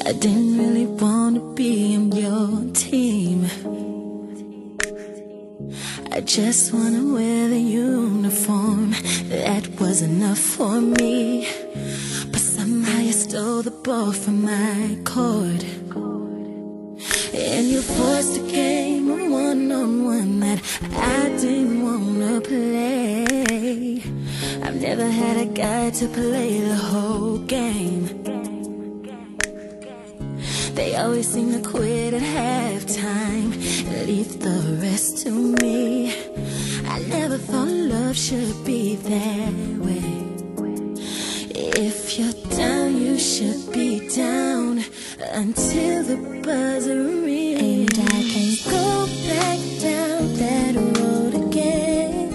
I didn't really want to be on your team. I just wanna wear the uniform. That was enough for me. But somehow you stole the ball from my court, and you forced a game of one-on-one that I didn't wanna play. I've never had a guy to play the whole game. They always seem to quit at halftime, leave the rest to me. I never thought love should be that way. If you're down, you should be down until the buzzer rings. And I can't go back down that road again,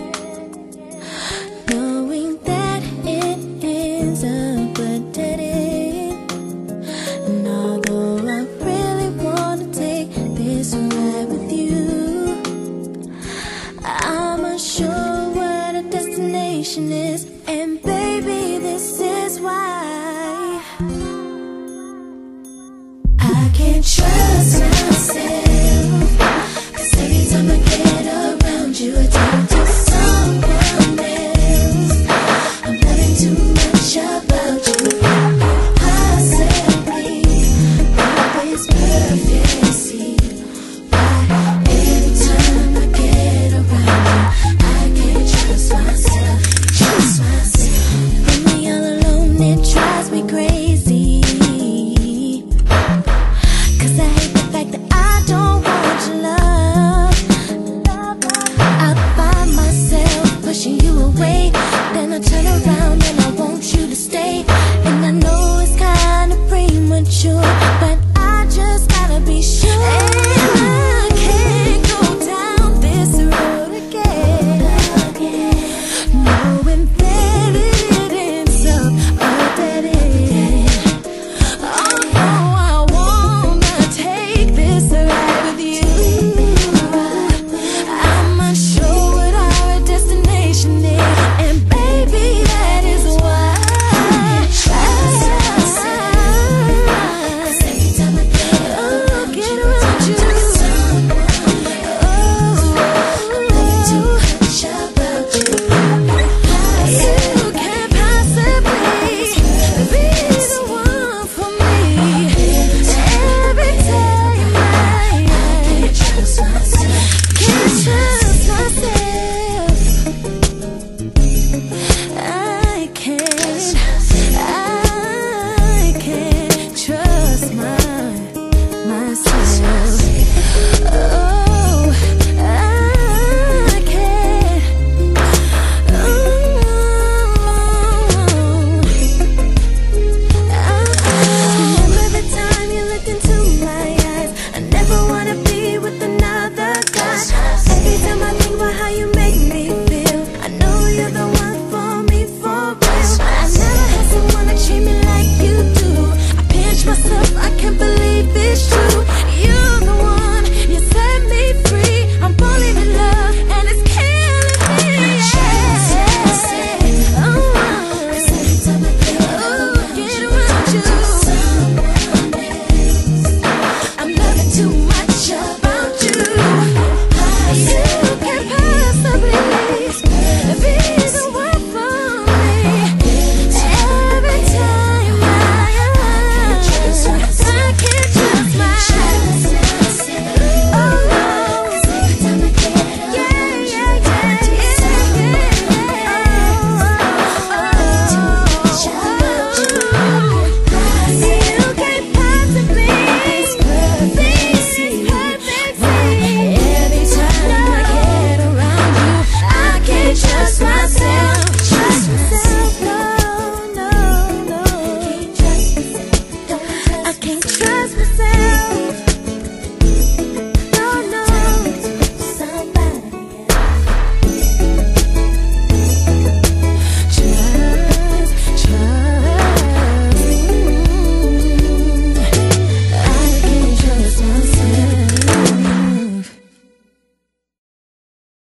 knowing that it ends up a dead end. And although I really wanna take this ride with you, I'm unsure what a destination is. And baby, this is why I can't trust